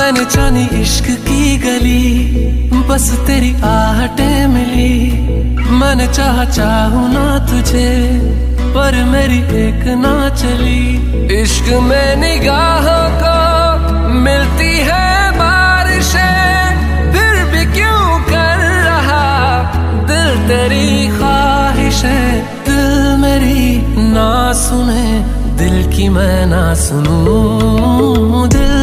मैंने जानी इश्क की गली, बस तेरी आहटें मिली। मैंने चाहूं ना तुझे, पर मेरी एक ना चली। इश्क में निगाहों को मिलती है बारिशें, फिर भी क्यों कर रहा दिल तेरी ख्वाहिशें। दिल मेरी ना सुने, दिल की मैं ना सुनूं। दिल